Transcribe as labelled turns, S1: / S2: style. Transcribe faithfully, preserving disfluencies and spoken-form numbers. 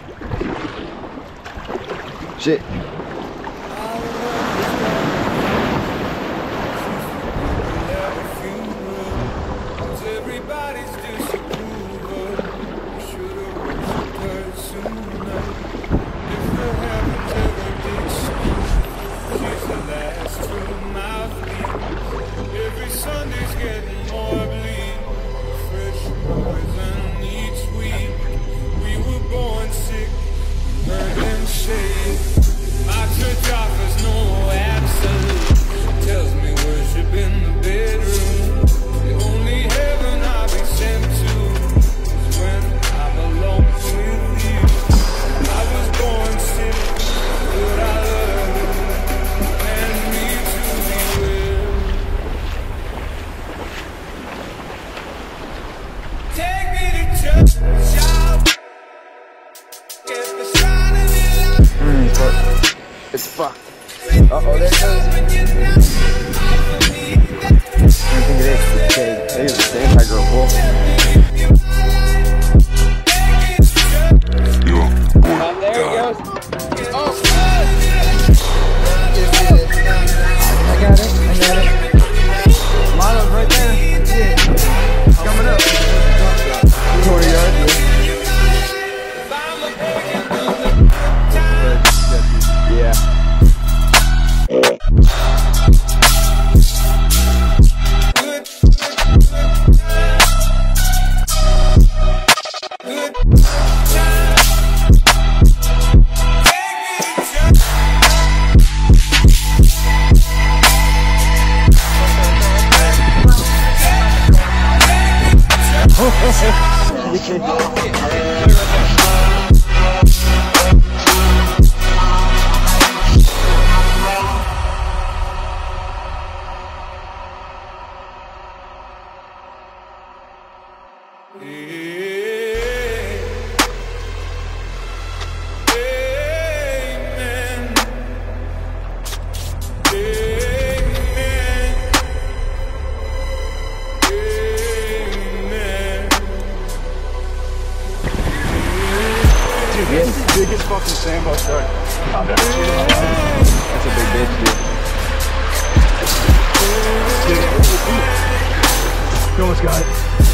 S1: Shit. It's fucked. Uh-oh, there it goes. I think it is. Okay, there is the Sandbar girl bull. Oh, there he goes. Oh, I got it. I got it. Mono's right there. Yeah. It's coming up. twenty yards. Yeah. Biggest fucking sandbar shark. That's a big bitch, dude. You almost got it.